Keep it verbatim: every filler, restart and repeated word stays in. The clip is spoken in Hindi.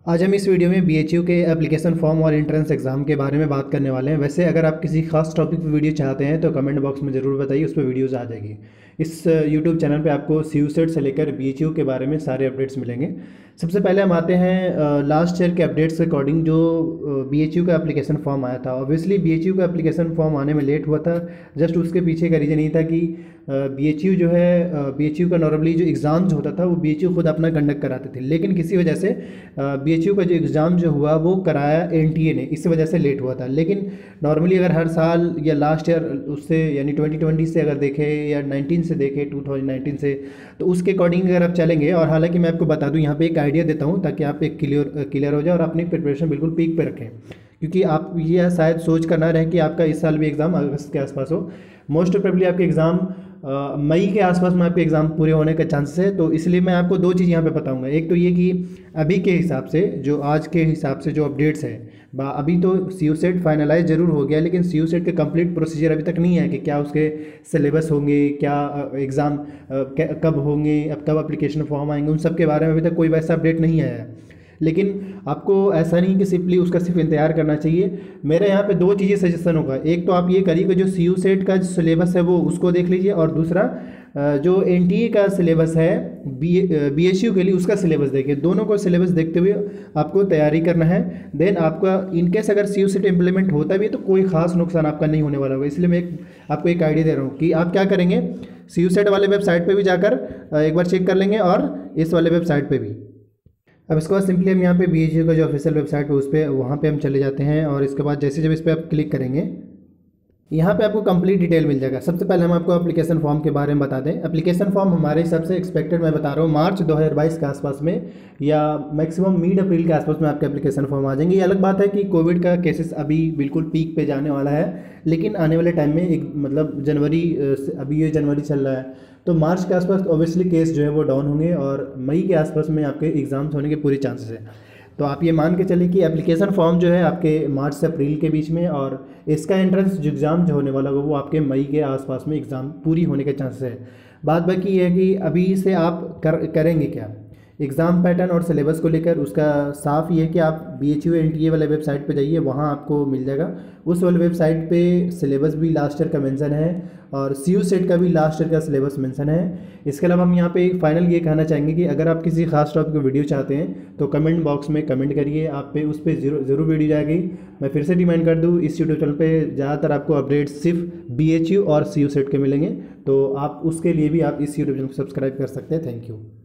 आज हम इस वीडियो में बीएचयू के एप्लीकेशन फॉर्म और एंट्रेंस एग्ज़ाम के बारे में बात करने वाले हैं। वैसे अगर आप किसी खास टॉपिक पर वीडियो चाहते हैं तो कमेंट बॉक्स में ज़रूर बताइए, उस पर वीडियोज़ आ जाएगी। इस यूट्यूब चैनल पे आपको सीयूसेट से लेकर बीएचयू के बारे में सारे अपडेट्स मिलेंगे। सबसे पहले हम आते हैं लास्ट ईयर के अपडेट्स के अकॉर्डिंग जो बीएचयू का एप्लीकेशन फॉर्म आया था। ऑब्वियसली बीएचयू का एप्लीकेशन फॉर्म आने में लेट हुआ था, जस्ट उसके पीछे का रीज़न ये था कि बीएचयू जो है बीएचयू का नॉर्मली जो एग्ज़ाम्स होता था वो बीएचयू खुद अपना कंडक्ट कराते थे, लेकिन किसी वजह से बीएचयू का जो एग्ज़ाम जो हुआ वो कराया एनटीए ने, इस वजह से लेट हुआ था। लेकिन नॉर्मली अगर हर साल या लास्ट ईयर उससे यानी ट्वेंटी ट्वेंटी से अगर देखें या नाइनटीन से देखें टू थाउजेंड नाइनटीन से, तो उसके अकॉर्डिंग अगर आप चलेंगे। और हालांकि मैं आपको बता दूं, यहाँ पे एक आइडिया देता हूँ ताकि आप एक क्लियर क्लियर हो जाए और अपनी प्रिपरेशन बिल्कुल पीक पे रखें, क्योंकि आप ये शायद सोच कर ना रहे कि आपका इस साल भी एग्ज़ाम अगस्त के आसपास हो। मोस्ट प्रोबेबली आपके एग्ज़ाम मई के आसपास में आपके एग्ज़ाम पूरे होने का चांसेस है। तो इसलिए मैं आपको दो चीज़ यहाँ पे बताऊंगा। एक तो ये कि अभी के हिसाब से जो आज के हिसाब से जो अपडेट्स है, अभी तो सीयूसेट फाइनलाइज जरूर हो गया, लेकिन सीयूसेट के कंप्लीट प्रोसीजर अभी तक नहीं है कि क्या उसके सिलेबस होंगे, क्या एग्ज़ाम कब होंगे, अब कब एप्लीकेशन फॉर्म आएंगे, उन सब के बारे में अभी तक कोई वैसा अपडेट नहीं आया है। लेकिन आपको ऐसा नहीं कि सिंपली उसका सिर्फ इंतजार करना चाहिए। मेरे यहाँ पे दो चीज़ें सजेशन होगा। एक तो आप ये करिए कि जो सीयूसेट का जो सिलेबस है वो उसको देख लीजिए, और दूसरा जो एनटीए का सिलेबस है बी बीएचयू के लिए उसका सिलेबस देखिए। दोनों को सिलेबस देखते हुए आपको तैयारी करना है। देन आपका इनकेस अगर सीयूसेट इम्प्लीमेंट होता भी है तो कोई खास नुकसान आपका नहीं होने वाला होगा। इसलिए मैं एक आपको एक आइडिया दे रहा हूँ कि आप क्या करेंगे, सीयूसेट वाले वेबसाइट पर भी जाकर एक बार चेक कर लेंगे और इस वाले वेबसाइट पर भी। अब इसके बाद सिंपली हम यहाँ पे बीएचयू का जो ऑफिशियल वेबसाइट है उस पर वहाँ पे हम चले जाते हैं, और इसके बाद जैसे जब इस पर आप क्लिक करेंगे यहाँ पे आपको कंप्लीट डिटेल मिल जाएगा। सबसे पहले हम आपको एप्लीकेशन फॉर्म के बारे में बता दें। एप्लीकेशन फॉर्म हमारे हिसाब से एक्सपेक्टेड मैं बता रहा हूँ मार्च दो हज़ार बाईस के आसपास में या मैक्सिमम मिड अप्रैल के आसपास में आपके एप्लीकेशन फॉर्म आ जाएंगे। ये अलग बात है कि कोविड का केसेस अभी बिल्कुल पीक पे जाने वाला है, लेकिन आने वाले टाइम में एक मतलब जनवरी, अभी ये जनवरी चल रहा है तो मार्च के आसपास ऑब्वियसली केस जो है वो डाउन होंगे और मई के आसपास में आपके एग्ज़ाम्स होने के पूरे चांसेस है। तो आप ये मान के चलिए कि एप्लीकेशन फॉर्म जो है आपके मार्च से अप्रैल के बीच में, और इसका एंट्रेंस जो एग्ज़ाम जो होने वाला होगा वो आपके मई के आसपास में एग्ज़ाम पूरी होने के चांसेस है। बात बाकी ये है कि अभी से आप कर करेंगे क्या एग्ज़ाम पैटर्न और सिलेबस को लेकर। उसका साफ ये है कि आप बीएचयू एनटीए वाले वेबसाइट पे जाइए, वहाँ आपको मिल जाएगा। उस वाले वेबसाइट पे सिलेबस भी लास्ट ईयर का मेंशन है और सीयूसेट का भी लास्ट ईयर का सिलेबस मेंशन है। इसके अलावा हम यहाँ पे फाइनल ये कहना चाहेंगे कि अगर आप किसी खास टॉपिक की वीडियो चाहते हैं तो कमेंट बॉक्स में कमेंट करिए, आप पे उस पर जरूर ज़रूर वीडियो जाएगी। मैं फिर से रिमाइंड कर दूँ, इस यूट्यूब चैनल पर ज़्यादातर आपको अपडेट्स सिर्फ बीएचयू और सीयूसेट के मिलेंगे, तो आप उसके लिए भी आप इस यूट्यूब चैनल को सब्सक्राइब कर सकते हैं। Thank you.